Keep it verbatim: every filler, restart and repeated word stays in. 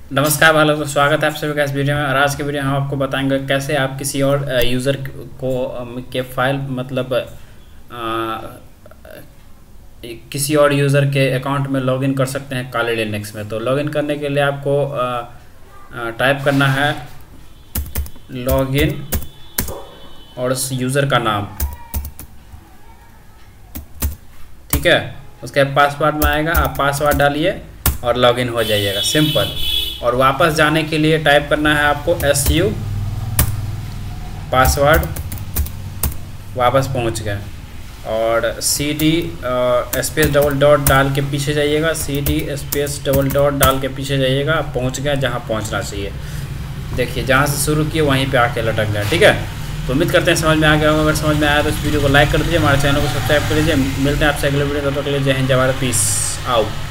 नमस्कार भाई लोगों, स्वागत है आप सभी का इस वीडियो में। और आज के वीडियो में हम आपको बताएंगे कैसे आप किसी और यूज़र को अम, के फाइल मतलब अ, किसी और यूज़र के अकाउंट में लॉगिन कर सकते हैं काली लिनक्स में। तो लॉगिन करने के लिए आपको टाइप करना है लॉगिन और उस यूज़र का नाम, ठीक है। उसके बाद पासवर्ड में आएगा, आप पासवर्ड डालिए और लॉगिन हो जाइएगा, सिंपल। और वापस जाने के लिए टाइप करना है आपको एस यू पासवर्ड, वापस पहुंच गए। और C D space double dot डाल के पीछे जाइएगा, C D space double dot डाल के पीछे जाइएगा, आप पहुंच गए जहां पहुंचना चाहिए। देखिए जहां से शुरू किए वहीं पे आके लटक गए, ठीक है। तो उम्मीद करते हैं समझ में आ गया होगा। अगर समझ में आया तो इस वीडियो को लाइक कर दीजिए, हमारे चैनल को सब्सक्राइब कर लीजिए। मिलते हैं आपसे अगले वीडियो, तब तक के लिए जय हिंद, जय भारत, पीस आउट।